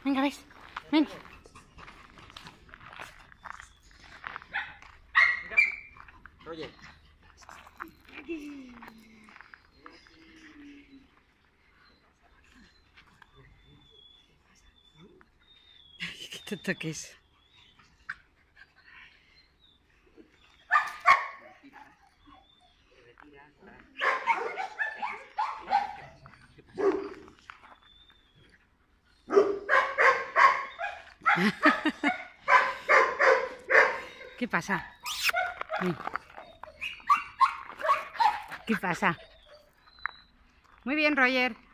Venga, ves. Ven. Mira. Roger. Que te toques. ¿Qué pasa? ¿Qué pasa? Muy bien, Roger.